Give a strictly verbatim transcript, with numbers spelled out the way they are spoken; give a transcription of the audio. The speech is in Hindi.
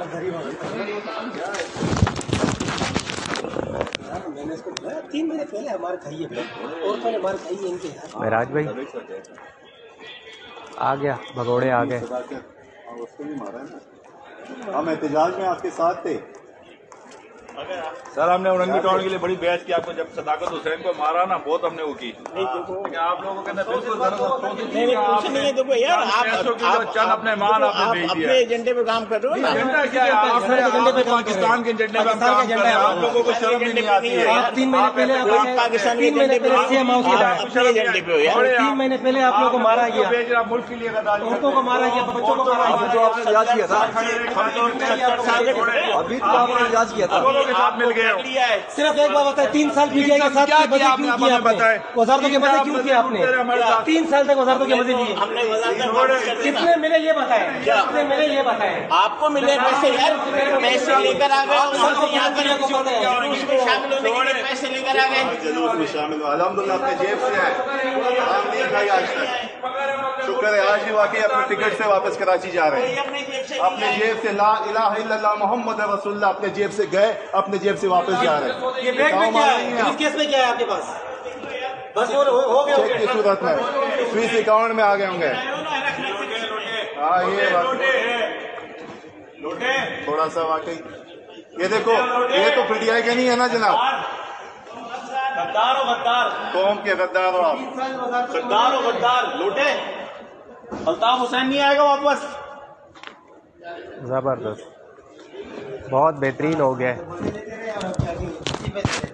मैंने इसको तीन महीने पहले हमारे खाई है, और पहले हमारे खाई है इनके। महराज भाई आ गया, भगोड़े आ गए। उसको भी मारा है ना, हम एहतजाज में आपके साथ थे सर। हमने औरंगी टाउन के लिए बड़ी बहस की, आपको जब सदाकत हुसैन को मारा ना बहुत हमने वो की, लेकिन आप लोगों के अंदर बिल्कुल देखो यार, आप चंद अपने मान आपने भेज दिया, अपने एजेंडे पे काम कर रहे हो। एजेंडा क्या है? आपने पाकिस्तान के एजेंडे पे काम कर रहे हैं, आप लोगों को शर्म ही नहीं आती है। तीन महीने पहले पाकिस्तान के तीन महीने पहले सीएम हाउस के बाहर एजेंडे पे हो यार। तीन महीने पहले आप लोगों को मारा गया, भेज रहा मुल्क के लिए गद्दारी, औरतों को मारा गया, बच्चों को मारा गया। जो आपने याद किया था, अभी तो आपने याद किया था, दोनों के साथ मिल गए। सिर्फ एक बात बताए, तीन साल पीटीआई के साथ क्या मजे किया क्यों आपने? किया आपने? बताएं। वजारतों के मजे क्यों किए आपने? तीन साल तक वजारतों के मजे लिए कितने मिले ये बताएं, कितने मिले ये बताएं। आपको मिले पैसे यार, पैसे लेकर आ गए, यहाँ पर शामिल होने के लिए पैसे लेकर आ गए, जलूस में शामिल हुआ। अल्हम्दुलिल्लाह अपने जेब से है, आम नहीं खाई आज तक, शुक्र है आज ही वाकई अपने टिकट से वापस कराची जा रहे हैं। अपने जेब से ला इलाहा इल्लल्लाह मोहम्मद रसूलुल्लाह अपने जेब से गए, अपने जेब से वापस जा रहे हैं। ये बैग में क्या है, इस केस में क्या है आपके पास? बस हो, हो गया चेक की सूरत में स्विस अकाउंट में आ गए होंगे। हाँ ये थोड़ा सा वाकई, ये देखो ये तो पीटीआई के नहीं है ना जनाब, गद्दार हो गद्दार, कौम के गद्दार हो आप, गद्दार हो गद्दार, लूटे। अल्ताफ हुसैन नहीं आएगा वापस। जबरदस्त, बहुत बेहतरीन हो गया है।